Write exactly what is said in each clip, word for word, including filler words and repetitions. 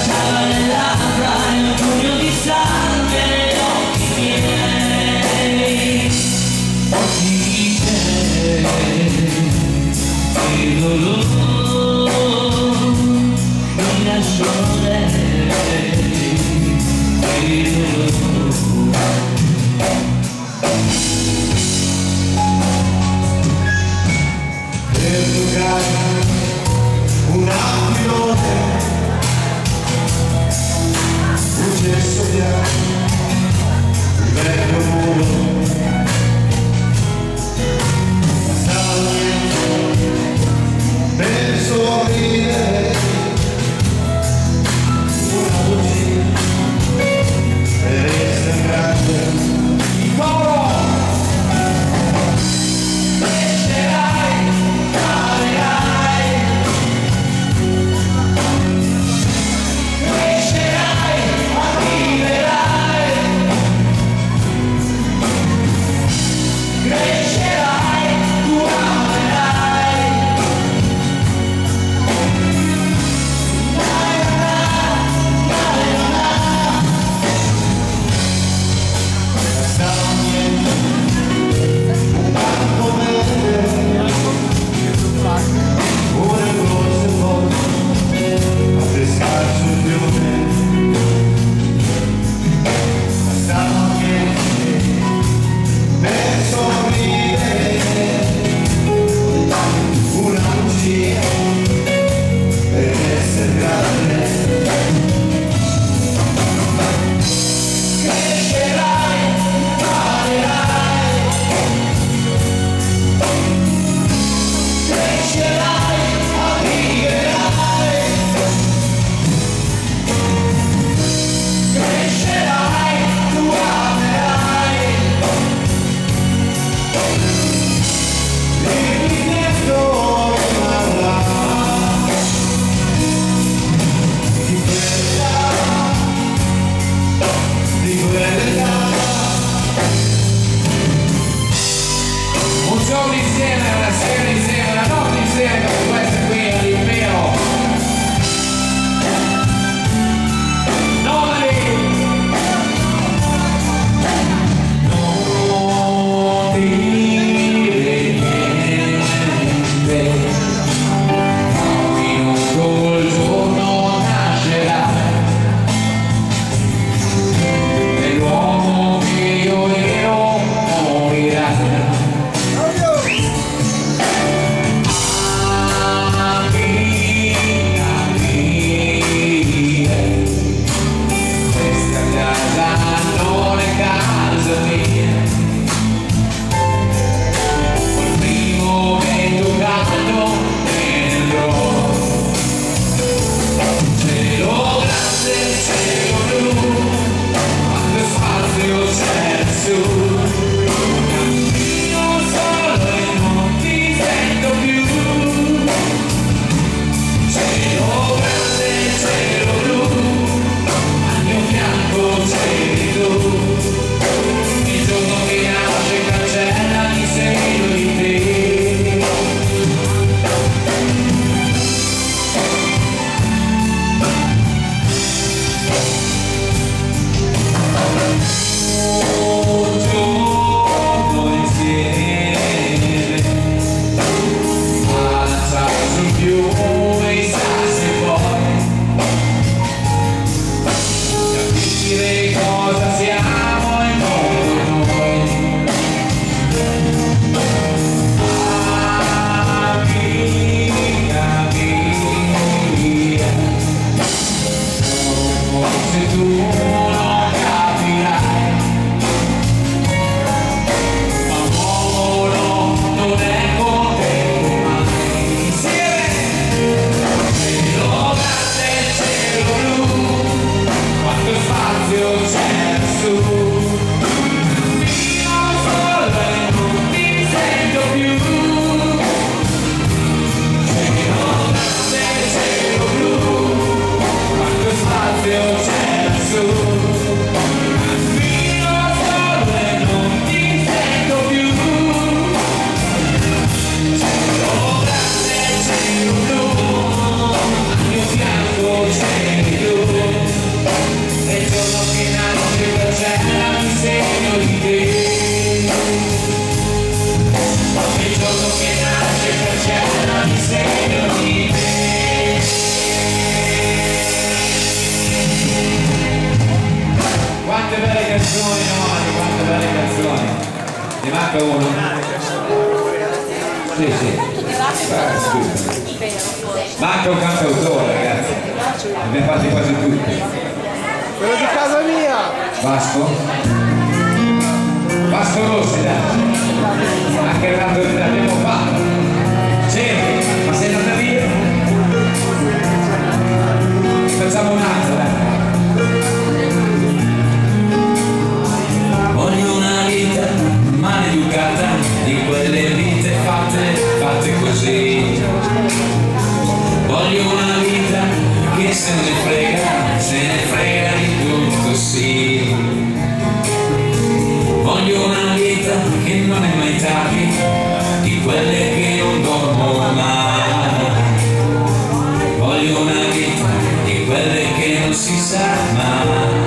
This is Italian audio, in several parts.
baciava le labbra e un pugno di sangue negli occhi miei. Oggi c'è il dolore, non lascio lei, il dolore. Per giocare un aquilone, un gesso bianco, un vecchio muro, stavo per sorridere, una bugia per essere grande. Il coro! Un giorno insieme, una sera insieme, una notte insieme, come questa qui all'impero. Nomadi! Non dire niente, un minuto il giorno nascerà, e l'uomo che io ero morirà. So canzoni, no, di quante belle canzoni. Ne manca uno? Sì, sì. Ah, manca un cantautore, ragazzi. Ne abbiamo fatti quasi tutti. Quello di casa mia! Vasco? Vasco Rossi, dai. Anche Renato l'abbiamo fatto. Senti, ma sei andata via? Facciamo un'altra, dai. Voglio una vita maleducata, di quelle vite fatte, fatte così. Voglio una vita che se ne frega, se ne frega di tutto, sì. Voglio una vita che non è mai tardi, di quelle che non dormo mai. Voglio una vita di quelle che non si sa mai.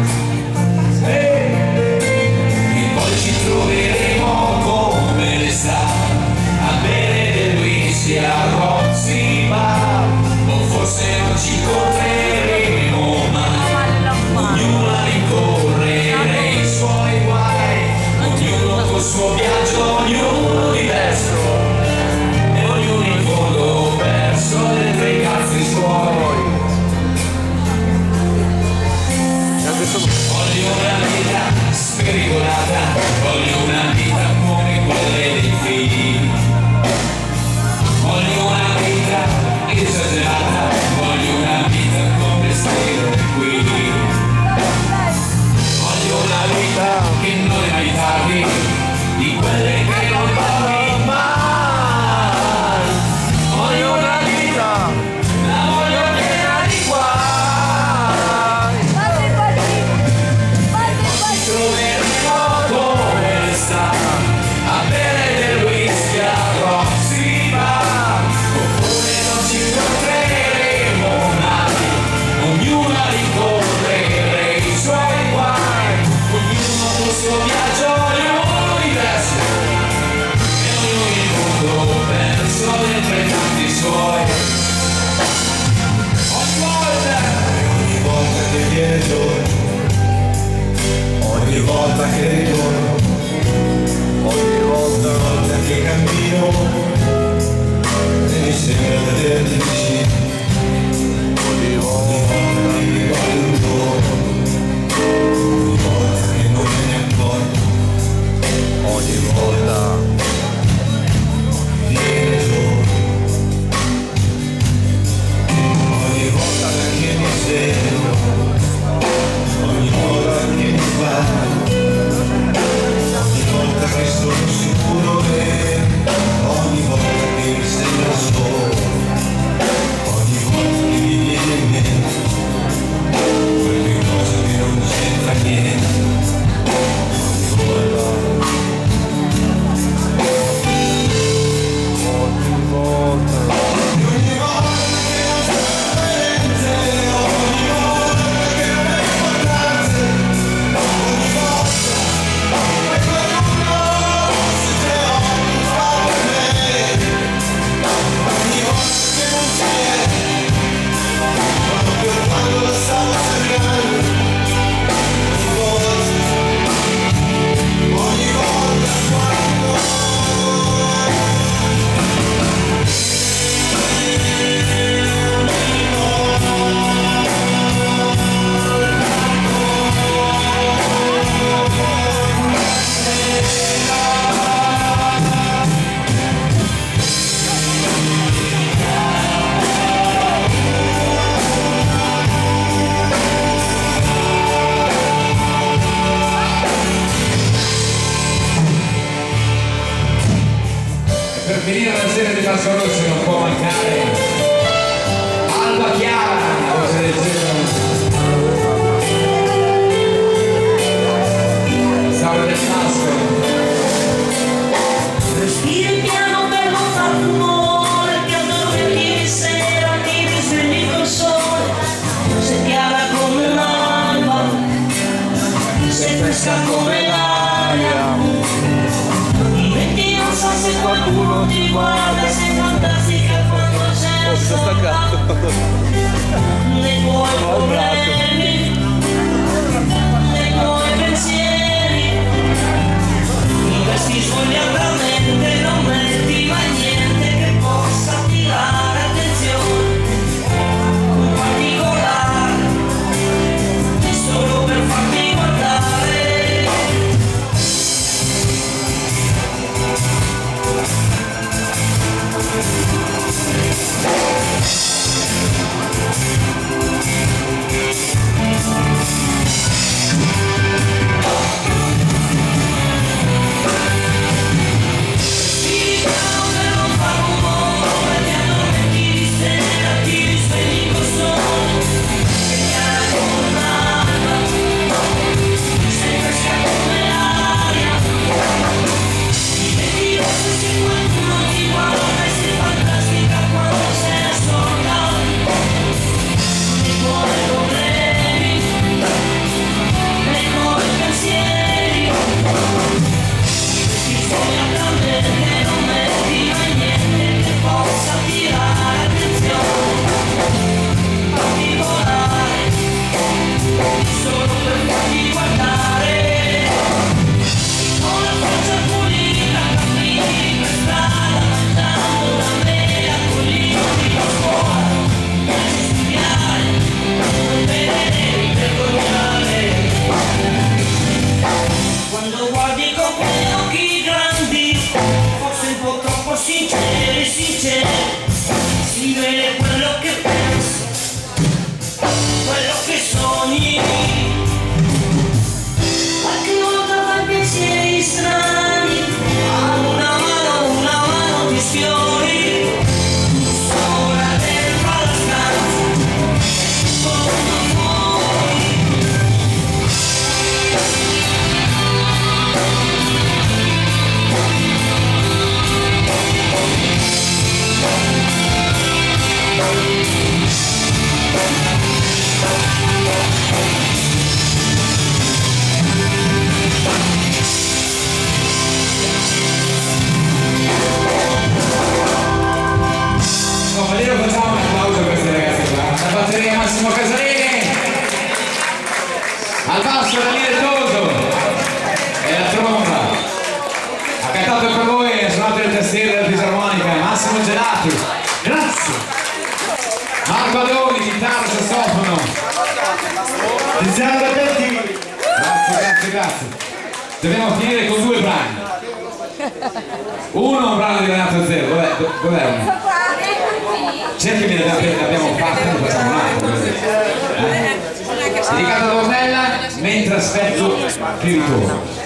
Troveremo come l'estate a bere del whisky a Roxy Bar, o forse non ci incontreremo mai, ognuno a rincorrere i suoi guai, ognuno col suo viaggio, ognuno diverso, e ognuno in fondo perso dentro i cazzi suoi. Voglio una vita spericolata, voglio una vita come quelle dei figli. Voglio una vita esagerata, voglio una vita come queste qui. Voglio una vita che non è mai tardi, di quelle che non dormi mai. Voglio una vita, la voglio piena di guai. Troveremo come l'estate a bere del whisky a Roxy Bar, oppure non ci incontreremo mai, ognuno a rincorrere i suoi guai, ognuno col suo viaggio, ognuno diverso, e ognuno in mondo perso dentro i fatti suoi. Ogni volta, Ogni volta che viene giorno, ogni volta che ritorno, ogni volta, volta che cammino, e mi sembra di averti vicino, ogni volta che mi ricordo un giorno, ogni volta che non me ne accorgo, ogni volta viene giorno, ogni volta che mi sveglio, ogni volta che mi guardo, ogni volta che sono sicuro e ogni volta che mi sembra solo, ogni volta che mi viene in mente quelle cose che non c'entra niente, ogni volta, ogni volta, ogni volta che non c'è niente, ogni volta che non è importante, ogni volta che qualcuno si preoccupa di me, ogni volta che non c'è, proprio quando la stavo cercando, ogni volta, ogni volta quando per finire la serie di Vasco Rossi non può mancare Alba Chiara, voce del genere. Salve del Vasco. Respiri piano per non far rumore, che addormenti di sera, ti risvegli col sole, sei chiara come l'alba, sei fresca come l'aria. Diventi, non so se qualcuno ti guarda, sei fantastica quando sei al sopra, nei tuoi problemi, nei tuoi pensieri. Massimo Casalini, al basso Daniele Toso e la tromba. Ha cantato per voi e ha suonato le tastiere della fisarmonica Massimo Gelati. Grazie. Marco Adoni, chitarra, sassofono. Tiziano Berti. Grazie, grazie, grazie. Dobbiamo finire con due brani. Uno è un brano di Renato Zero, dov'è? Dov'è uno? Cerchimi ne abbiamo fatto, ne facciamo un altro. Eh? Dedicato a Ornella mentre aspetto che ritorno.